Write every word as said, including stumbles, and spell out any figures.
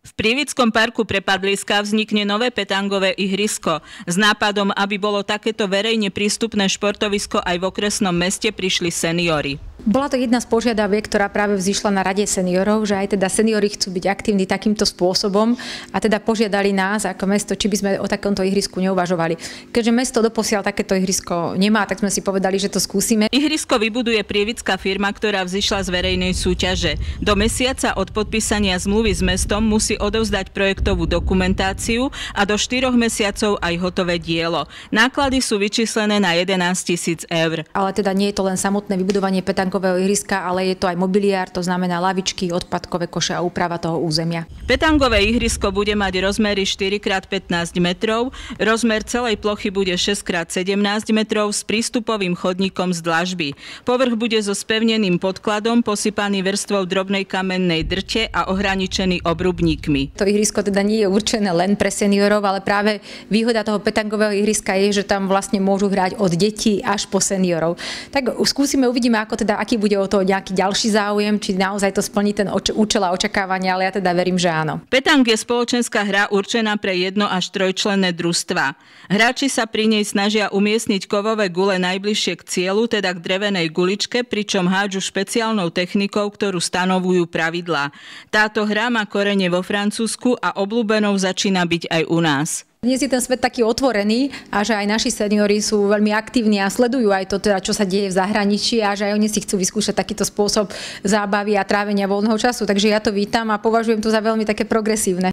V Prievickom parku pre padliská vznikne nové petangové ihrisko. S nápadom, aby bolo takéto verejne prístupné športovisko aj v okresnom meste, prišli seniori. Bola to jedna z požiadaviek, ktorá práve vzýšla na Rade seniorov, že aj teda seniori chcú byť aktívni takýmto spôsobom a teda požiadali nás ako mesto, či by sme o takomto ihrisku neuvažovali. Keďže mesto doposiaľ takéto ihrisko nemá, tak sme si povedali, že to skúsime. Ihrisko vybuduje prievická firma, ktorá vzýšla z verejnej súťaže. Do mesiaca od podpísania zmluvy s mestom musí odovzdať projektovú dokumentáciu a do štyroch mesiacov aj hotové dielo. Náklady sú vyčíslené na jedenásť tisíc eur. Ale teda nie je to len samotné vybudovanie petangového ihriska, ale je to aj mobiliár, to znamená lavičky, odpadkové koše a úprava toho územia. Petangové ihrisko bude mať rozmery štyri krát pätnásť metrov, rozmer celej plochy bude šesť krát sedemnásť metrov s prístupovým chodníkom z dlažby. Povrch bude so spevneným podkladom, posypaný vrstvou drobnej kamennej drte a ohraničený obrubníkmi. To ihrisko teda nie je určené len pre seniorov, ale práve výhoda toho petangového ihriska je, že tam vlastne môžu hrať od detí až po seniorov. Tak skúsime, uvidíme, ako teda, aký bude o to nejaký ďalší záujem, či naozaj to splní ten účel a očakávania, ale ja teda verím, že áno. Petang je spoločenská hra určená pre jedno až trojčlenné družstva. Hráči sa pri nej snažia umiestniť kovové gule najbližšie k cieľu, teda k drevenej guličke, pričom hádžu špeciálnou technikou, ktorú stanovujú pravidlá. Táto hra má korene vo Francúzsku a obľúbenou začína byť aj u nás. Dnes je ten svet taký otvorený a že aj naši seniori sú veľmi aktívni a sledujú aj to, teda, čo sa deje v zahraničí a že aj oni si chcú vyskúšať takýto spôsob zábavy a trávenia voľného času. Takže ja to vítam a považujem to za veľmi také progresívne.